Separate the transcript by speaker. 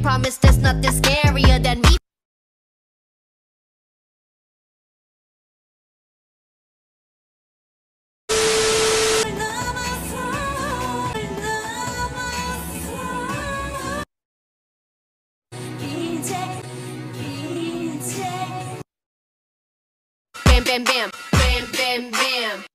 Speaker 1: promise there's nothing scarier than me. Bam, bam, bam, bam, bam, bam.